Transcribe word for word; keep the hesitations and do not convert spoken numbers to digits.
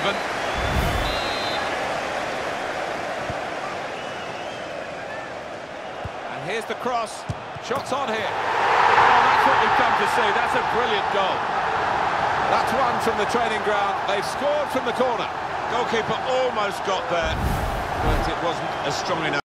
even. And here's the cross. Shots on here. Oh, that's what we've come to see. That's a brilliant goal. That's one from the training ground. They've scored from the corner. Goalkeeper almost got there, but it wasn't a strong enough.